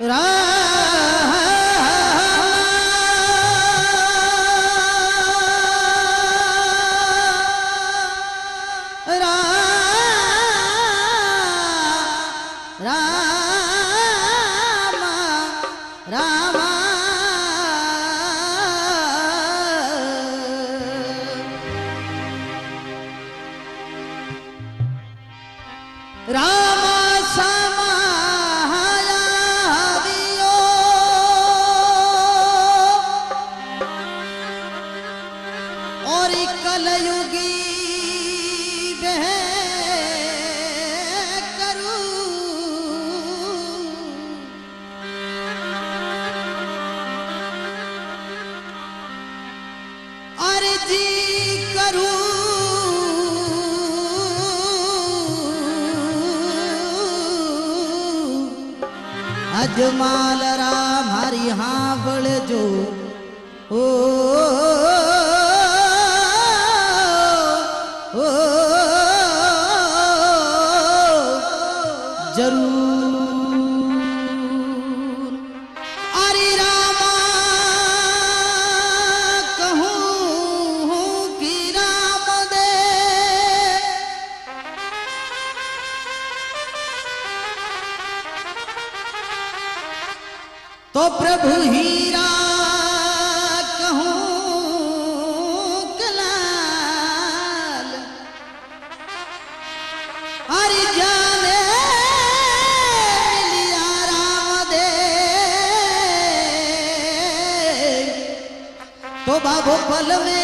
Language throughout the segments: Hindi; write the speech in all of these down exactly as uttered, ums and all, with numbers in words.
अजमाल राम हरि हाँ बड़ जो ओ, ओ, ओ जरूर अरे रामा कहूँ कि राम दे तो प्रभु हीरा कहूँ कलाल हरि जाने लिया राम दे तो बाबू पल में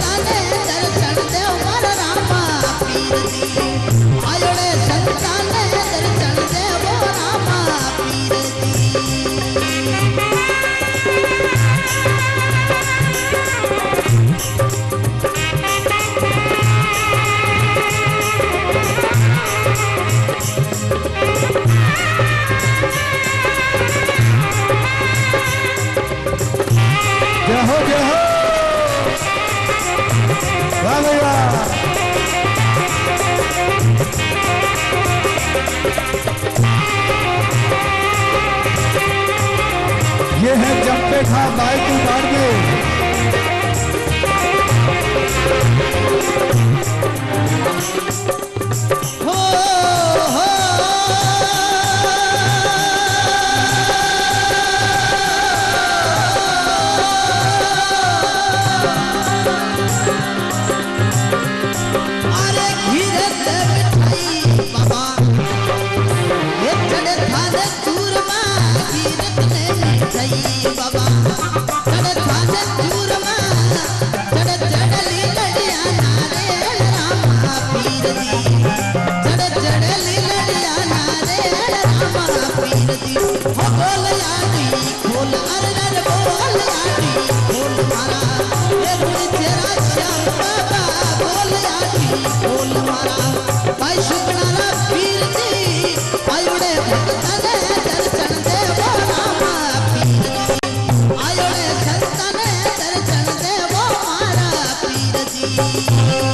आयोड़े संताने भाई तू बाड़मेर। हो हो अरे घीरे से मिठाई बाबा ये चढ़े थाने चूरमा घीरत ने मिठाई बाबा चढ़े थाने चूरमा चढ़े चढ़ली लड़िया नारे रामा पीर दी चढ़े चढ़ली लड़िया नारे रामा पीर दी हो बोल यादी खोल अरे अरे बोल यादी खोल मारा ये रुई तेरा श्याम बाबा बोल यादी खोल मारा भाई शुक्राना पीर दी आयोड़े भक्तने दर्शन दे वो रामा पीर दी आयोड़े संतने दर्शन दे वो मारा पीर दी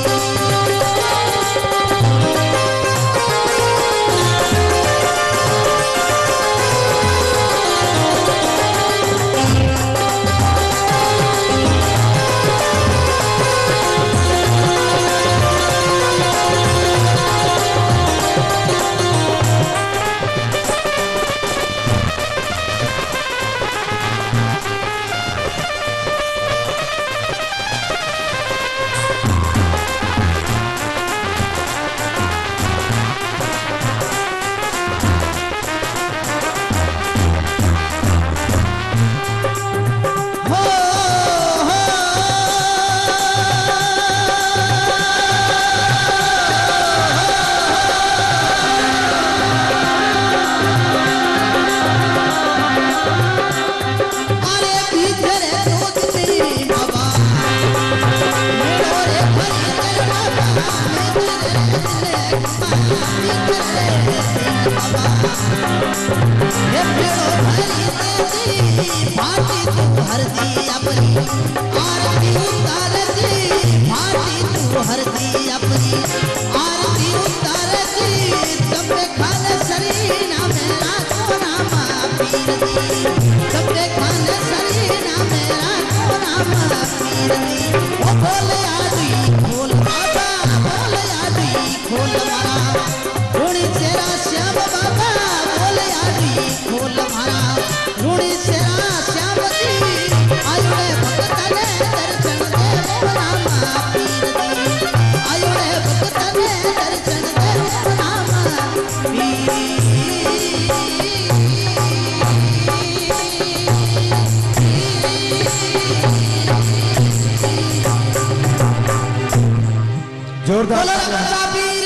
जोरदार पीर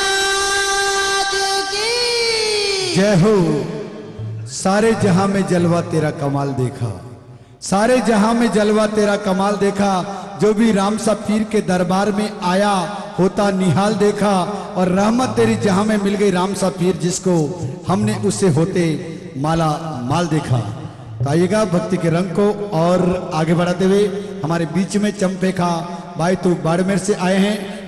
महाराज की जय हो। सारे जहां में जलवा तेरा कमाल देखा, सारे जहां में जलवा तेरा कमाल देखा। जो भी रामसा पीर के दरबार में आया होता निहाल देखा, और रहमत तेरी जहां में मिल गई रामसा पीर जिसको हमने उससे होते माला माल देखा। तो आइएगा भक्ति के रंग को और आगे बढ़ाते हुए हमारे बीच में चंपे का भाई तो बाड़मेर से आए हैं।